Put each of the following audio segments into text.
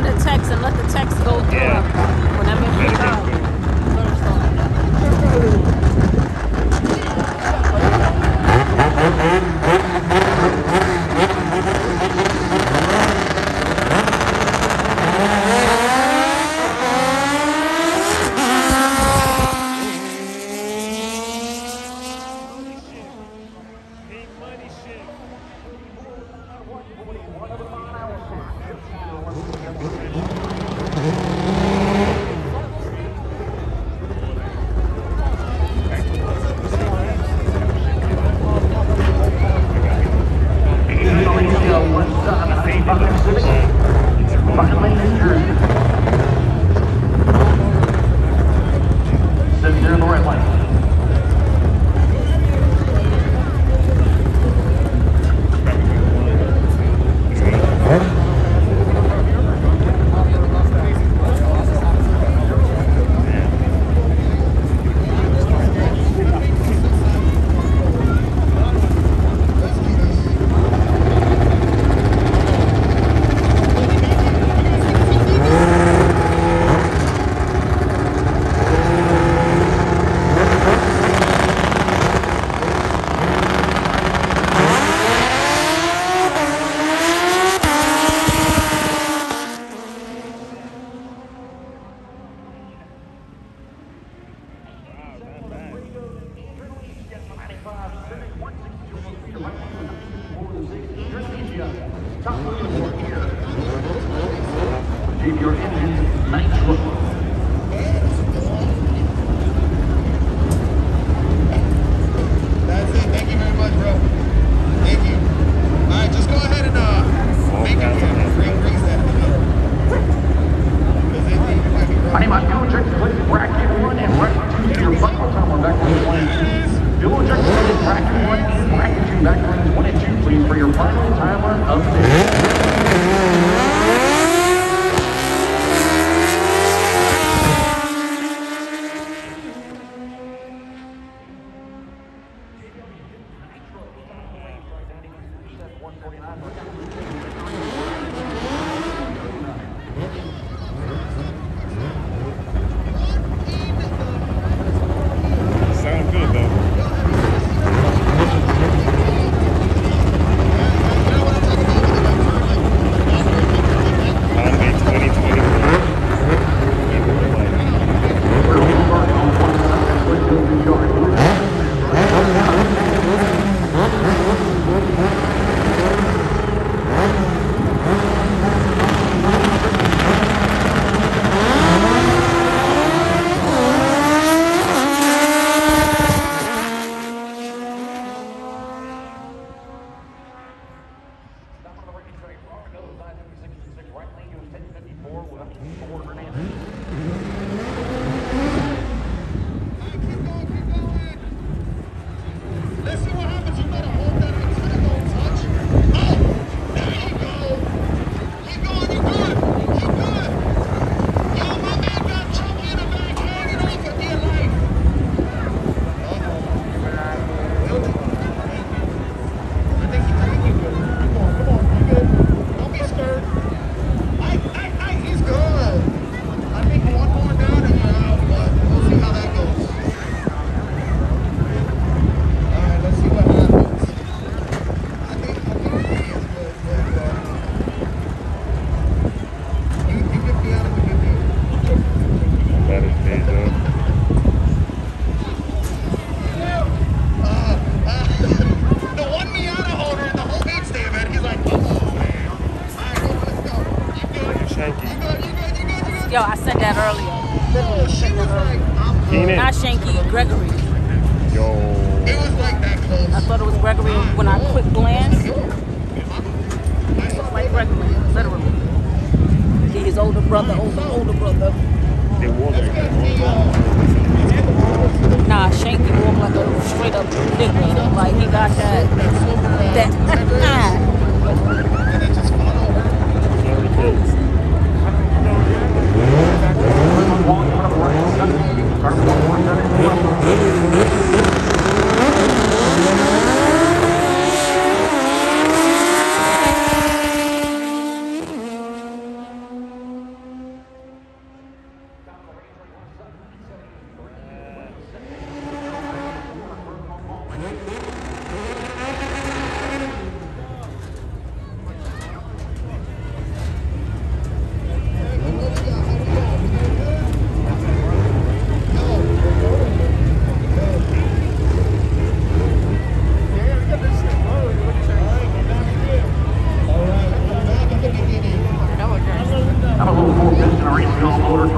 send a text and let the text go through. Yeah. Whenever you go. Keep your engines nice. That's it. Thank you very much, bro. Thank you. All right, just go ahead and make it reset. Honey, my fuel injector plate bracket 1 and bracket 2 to your buckle time. We're back on 1 and 2. Fuel injector plate bracket 1 and bracket 2 back lanes 1 and 2, please, for your final timer of the day. Sound good though. Conway 2024. Let's see what happens. You gotta hold that antenna, don't touch. Oh, there you go. Keep going, you're good. You're good. Yo, my man got Chucky in the back, hanging on for dear life. I think he's good. Come on, you good. Don't be scared. He's good. I think one more down and you're out, but we'll see how that goes. Let's see what happens. I think he is good. You could be out of the good deal. That is big though. The one Miata holder in the whole beach stand, man. He's like, oh, man. All right, let's go. You good? Shanky. You good? Yo, I said that earlier. Oh, she was like, I'm good. Keenan. Not Shanky, Gregory. Yo. It was like that close. I thought it was Gregory when I quick glanced. It's like Gregory, literally. His older brother, older brother. They wore that. Nah, Shanky walked like a straight up nigga. Like he got that. And then just follow.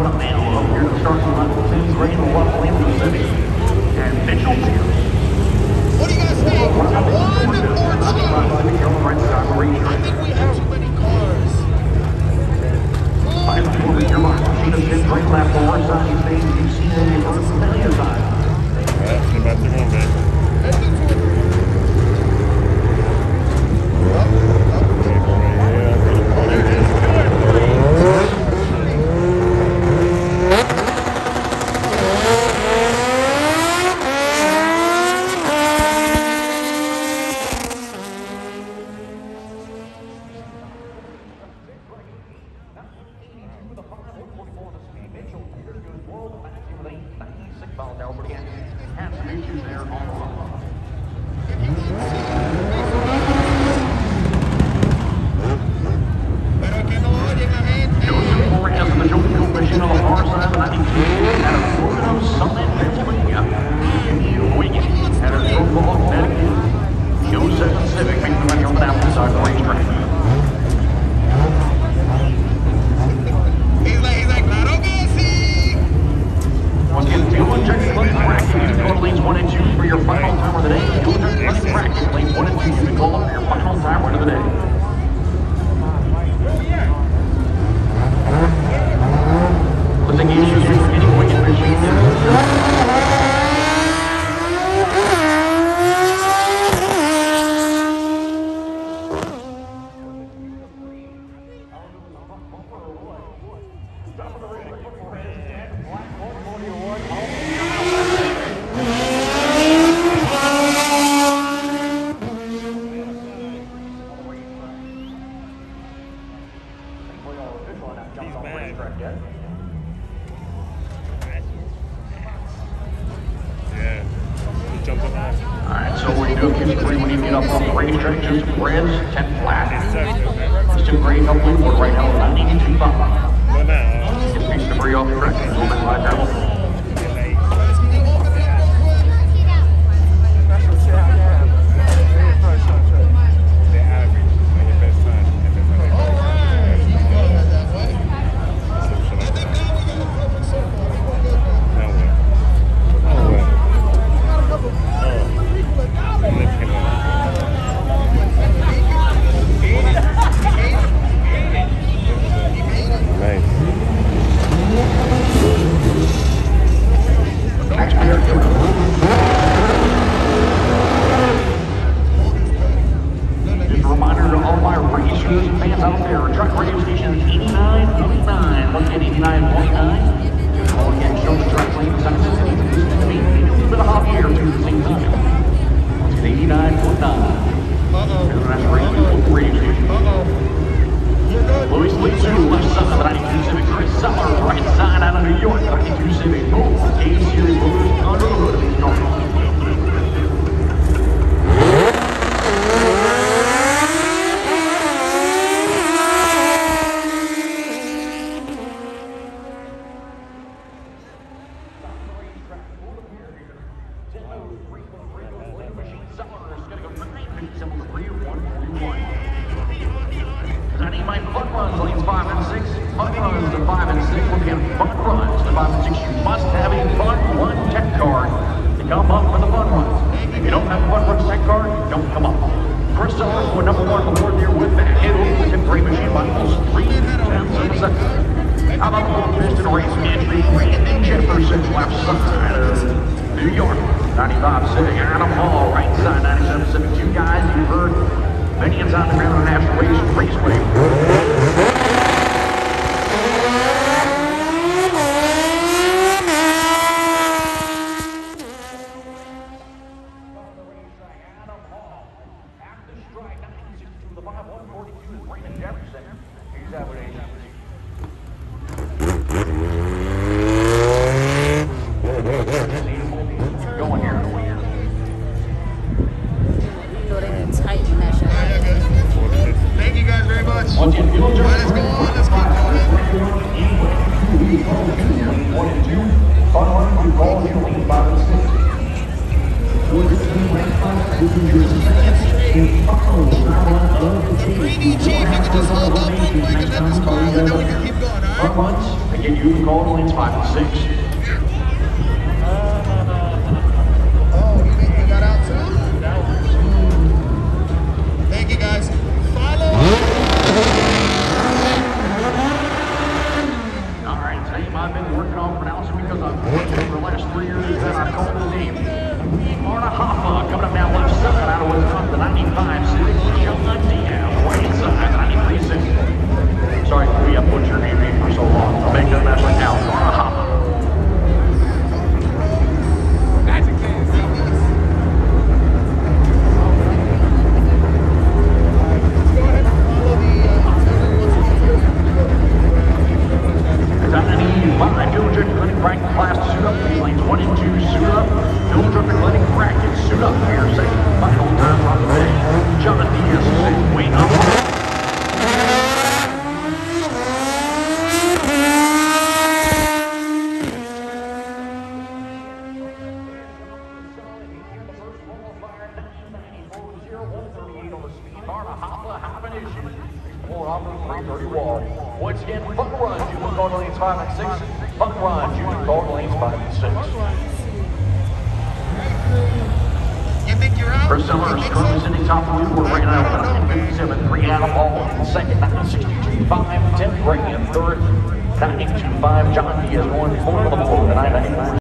coming up now. Up here to start the 10th grade of Rockland Pacific. And Mitchell Pierce. What do you guys think? 1 or 2? I think we have too many cars. Final over your mark. Sheet of 10th grade lap forward side. He's made UCA first familiar side. That's about to go, man. Let's do 2 or 3. Alright, so what you do typically when you get up on the racetrack, just grids, 10 flat. Just do grade up leeward right now, 92 bump. Just piece debris off the track, a little bit like that. Again, you can call the lanes 5 and 6. Oh, you got out too? Thank you, guys. Follow. All right, team, I've been working on pronouncing because I've worked for the last 3 years that I called the name. Marta Hoffa coming up now left side out of Wisconsin, 95 Civic. John Diaz, right inside, 93 Sorry, we have butchered your name for so long. I'll make that match right now. Marta Hoffa. Bracket class to suit up, lanes 1 and 2 suit up, Bill Traffic Clinic bracket suit up, here second, final time on the day, John Diaz is way up. Once again, Buck Run, you can go to lanes 5 and 6. Buck Run, you can go to lanes 5 and 6. You think you're out? Priscilla is currently sitting top of the leaderboard right now at 957.3 Adam Ball in second, 962.5, Tim Gray in third, 985. John Diaz going forward on the board, 994.